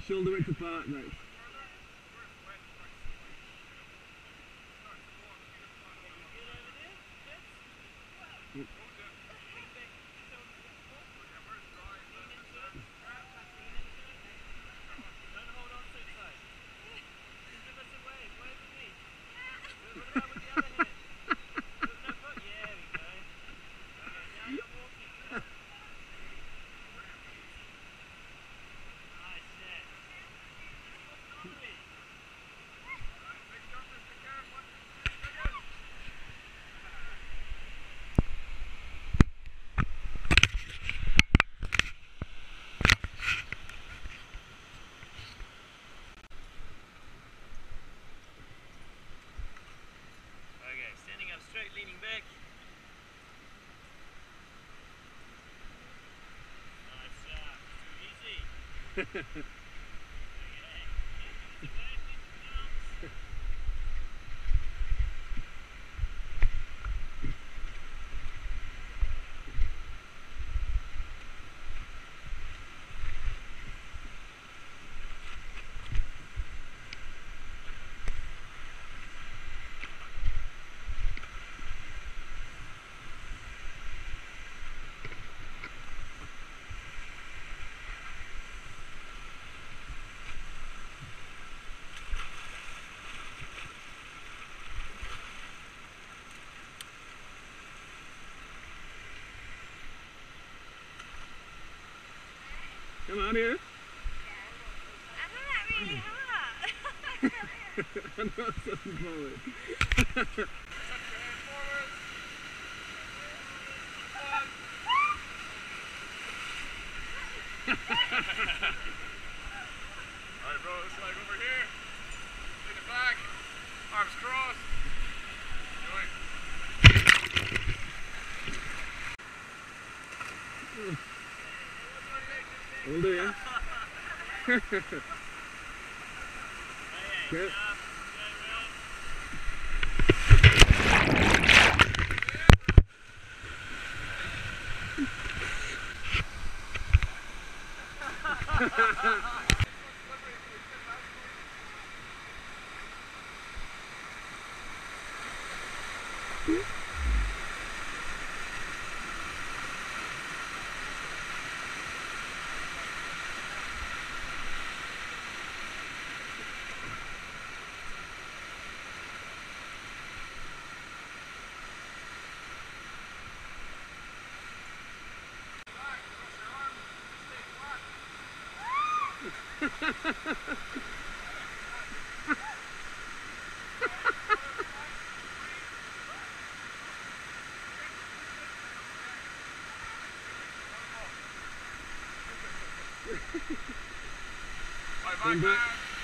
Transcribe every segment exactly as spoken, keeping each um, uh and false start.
shoulder width apart next. Straight, leaning back. Nice, uh, too easy. Come on here. I know that really hard. I'm not something forward. Alright bro, this leg over here. Take it back. Arms crossed. Will do, yeah? Okay. Bye bye.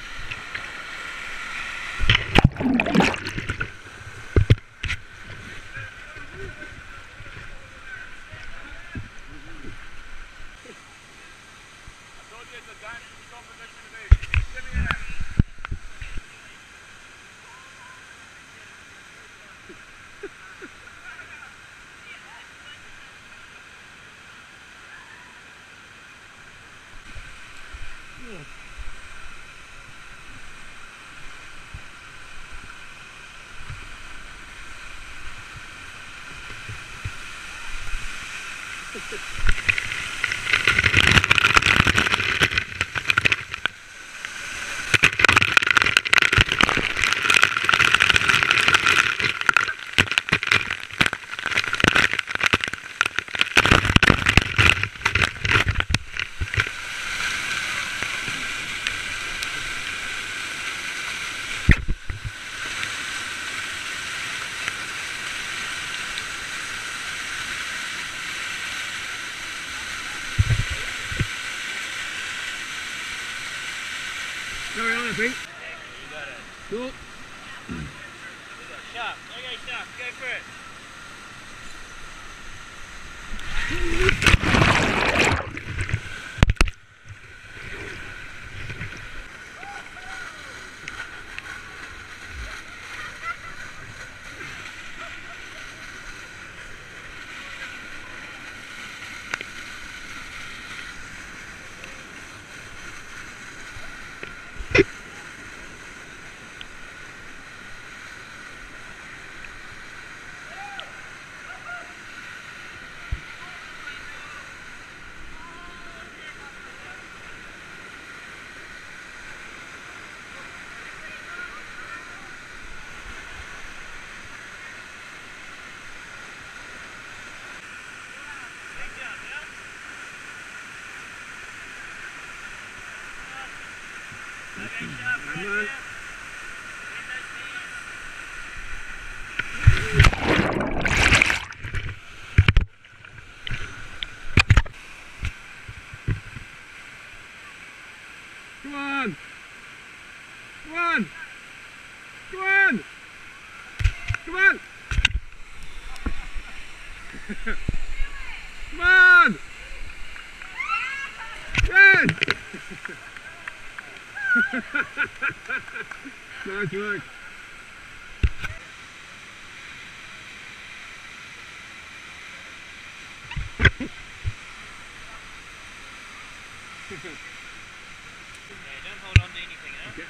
Carry on, I think. You got it. Cool. Sharp. Okay, sharp. Go for it. Come on. Come on! Come on! Come on! Come on! Come on! Yes! Nice work. Yeah, don't hold on to anything, huh? Okay.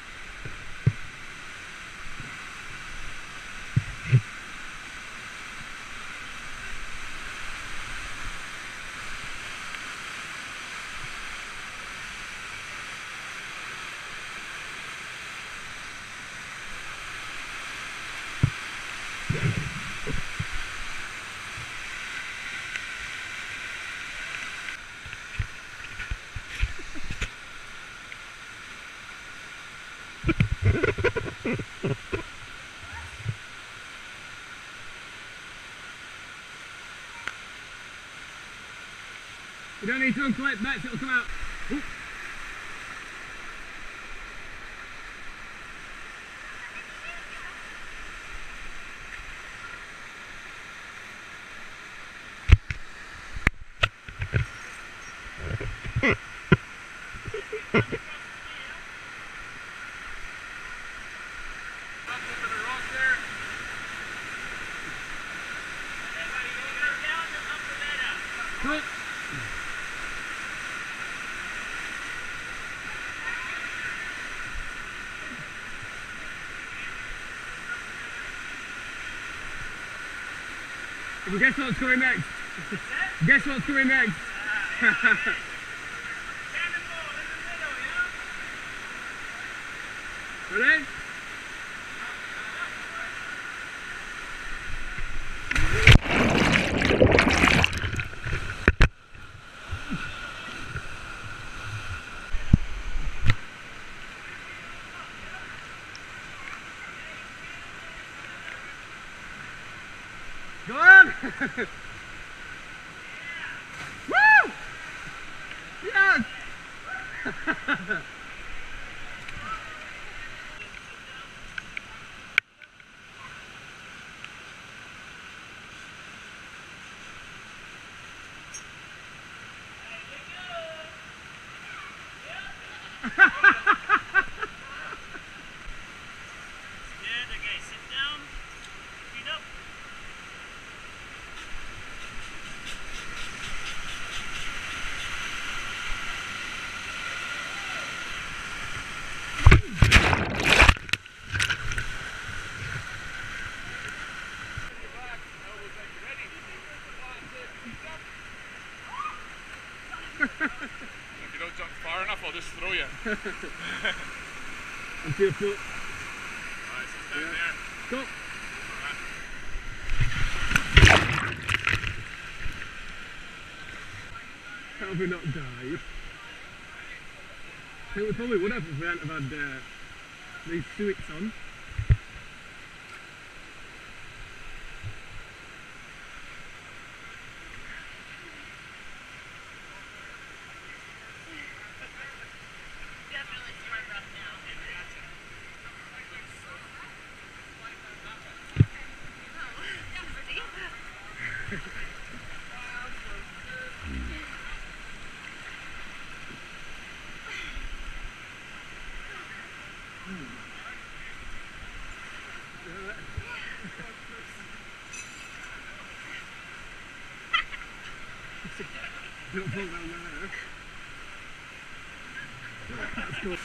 You don't need to unclip bets, it'll come out. Ooh. Cool. Well, guess what's coming next? Guess what's coming next? Ready? Go on! Woo! Yes! Good, okay, sit down. Feet up. If you don't jump far enough, I'll just throw you. Onto your foot. Alright, so stand there. Go! How have we not died? I think we probably would have if we hadn't have had uh, these suits on. Definitely smart rough now. Oh, Steve. Don't fall down there. That's cool.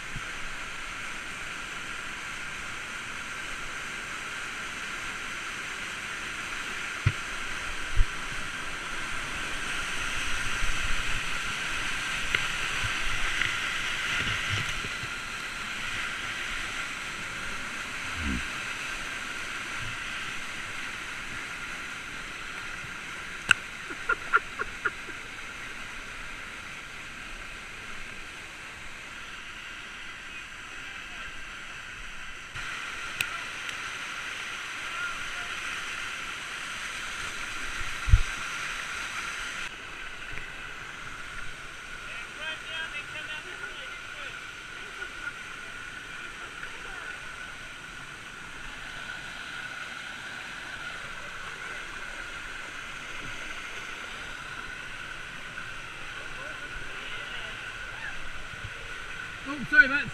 Oh, sorry, Matt.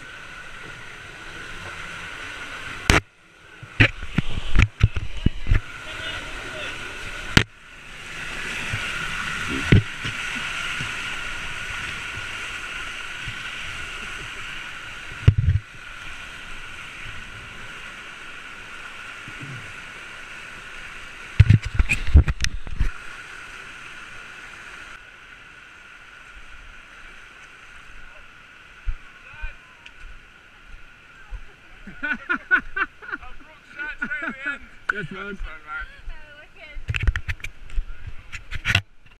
I've brought shots right at the end. Yes, man. Sorry,